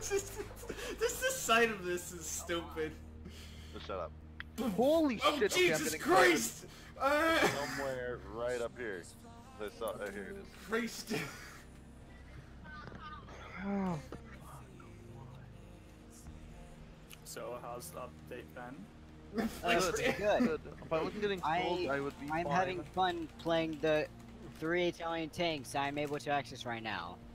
Just the sight of this is stupid. Just shut up. Holy Oh, shit! Jesus Christ! Somewhere right up here. I saw. Oh, here it is. Christ. So how's the update been? Good. If I wasn't getting cold, I would be I'm fine. having fun playing the 3 Italian tanks I'm able to access right now.